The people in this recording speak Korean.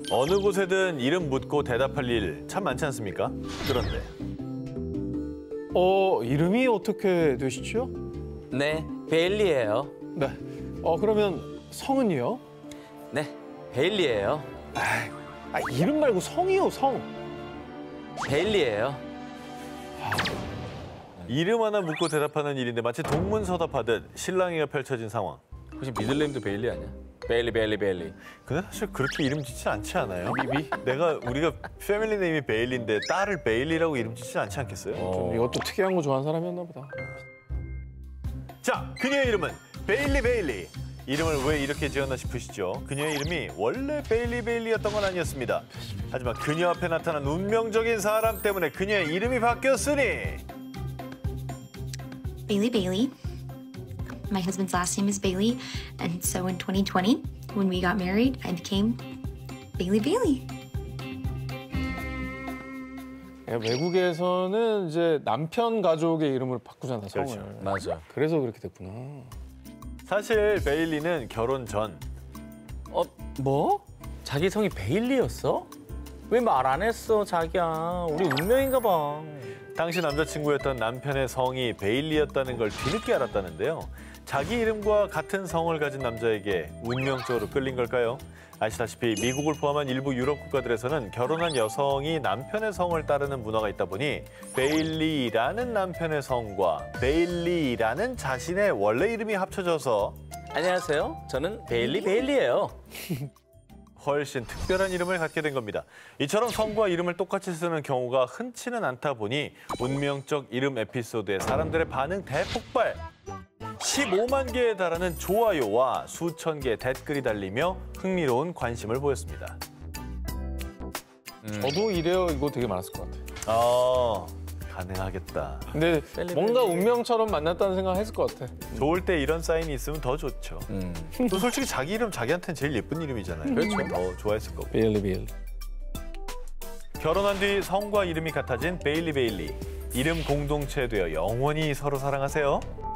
어느 곳에든 이름 묻고 대답할 일 참 많지 않습니까? 그런데 이름이 어떻게 되시죠? 네, 베일리예요. 네. 그러면 성은요? 네, 베일리예요. 이름 말고 성이요, 성. 베일리예요. 이름 하나 묻고 대답하는 일인데 마치 동문서답하듯 실랑이가 펼쳐진 상황. 혹시 미들네임도 베일리 아니야? 베일리. 근데 사실 그렇게 이름 짓진 않지 않아요? 비비? 우리가 패밀리 네임이 베일리인데 딸을 베일리라고 이름 짓진 않지 않겠어요? 좀 이것도 특이한 거 좋아하는 사람이었나 보다. 자, 그녀의 이름은 베일리. 이름을 왜 이렇게 지었나 싶으시죠? 그녀의 이름이 원래 베일리였던 건 아니었습니다. 하지만 그녀 앞에 나타난 운명적인 사람 때문에 그녀의 이름이 바뀌었으니 Bailey. My husband's last name is Bailey, and so in 2020, when we got married, I became Bailey. 외국에서는 이제 남편 가족의 이름을 바꾸잖아, 성을. 그렇죠. 맞아. 그래서 그렇게 됐구나. 사실 베일리는 결혼 전 뭐? 자기 성이 베일리였어? 왜 말 안 했어, 자기야? 우리 운명인가 봐. 당시 남자친구였던 남편의 성이 베일리였다는 걸 뒤늦게 알았다는데요. 자기 이름과 같은 성을 가진 남자에게 운명적으로 끌린 걸까요? 아시다시피 미국을 포함한 일부 유럽 국가들에서는 결혼한 여성이 남편의 성을 따르는 문화가 있다 보니 베일리라는 남편의 성과 베일리라는 자신의 원래 이름이 합쳐져서 안녕하세요. 저는 베일리예요. 훨씬 특별한 이름을 갖게 된 겁니다. 이처럼 성과 이름을 똑같이 쓰는 경우가 흔치는 않다 보니 운명적 이름 에피소드에 사람들의 반응 대폭발! 15만 개에 달하는 좋아요와 수천 개의 댓글이 달리며 흥미로운 관심을 보였습니다. 저도 이래요, 이거 되게 많았을 것 같아요. 가능하겠다. 근데 뭔가 운명처럼 만났다는 생각 했을 것 같아. 좋을 때 이런 사인이 있으면 더 좋죠. 또 솔직히 자기 이름 자기한테는 제일 예쁜 이름이잖아요. 그렇죠. 더 좋아했을 거고. 베일리. 결혼한 뒤 성과 이름이 같아진 베일리. 이름 공동체 되어 영원히 서로 사랑하세요.